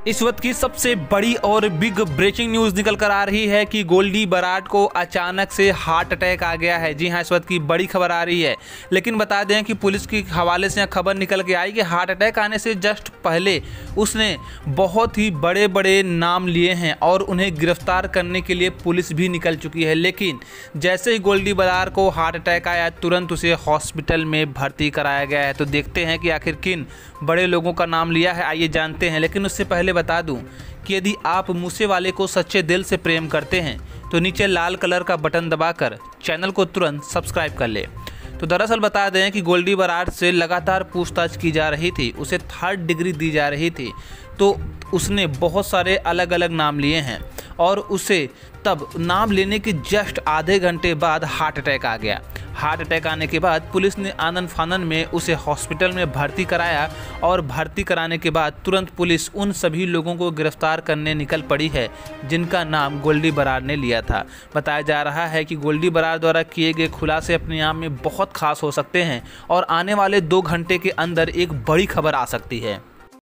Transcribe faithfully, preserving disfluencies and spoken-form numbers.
इस वक्त की सबसे बड़ी और बिग ब्रेकिंग न्यूज़ निकल कर आ रही है कि गोल्डी बराड को अचानक से हार्ट अटैक आ गया है। जी हां, इस वक्त की बड़ी खबर आ रही है। लेकिन बता दें कि पुलिस के हवाले से खबर निकल के आई कि हार्ट अटैक आने से जस्ट पहले उसने बहुत ही बड़े बड़े नाम लिए हैं और उन्हें गिरफ्तार करने के लिए पुलिस भी निकल चुकी है। लेकिन जैसे ही गोल्डी बराड को हार्ट अटैक आया, तुरंत उसे हॉस्पिटल में भर्ती कराया गया है। तो देखते हैं कि आखिर किन बड़े लोगों का नाम लिया है, आइए जानते हैं। लेकिन उससे पहले बता दूं कि यदि आप मूसेवाले को सच्चे दिल से प्रेम करते हैं तो नीचे लाल कलर का बटन दबाकर चैनल को तुरंत सब्सक्राइब कर ले। तो दरअसल बता दें कि गोल्डी बराड से लगातार पूछताछ की जा रही थी, उसे थर्ड डिग्री दी जा रही थी। तो उसने बहुत सारे अलग अलग नाम लिए हैं और उसे तब नाम लेने के जस्ट आधे घंटे बाद हार्ट अटैक आ गया। हार्ट अटैक आने के बाद पुलिस ने आनन फानन में उसे हॉस्पिटल में भर्ती कराया और भर्ती कराने के बाद तुरंत पुलिस उन सभी लोगों को गिरफ्तार करने निकल पड़ी है जिनका नाम गोल्डी बराड ने लिया था। बताया जा रहा है कि गोल्डी बराड द्वारा किए गए खुलासे अपने आप में बहुत खास हो सकते हैं और आने वाले दो घंटे के अंदर एक बड़ी खबर आ सकती है।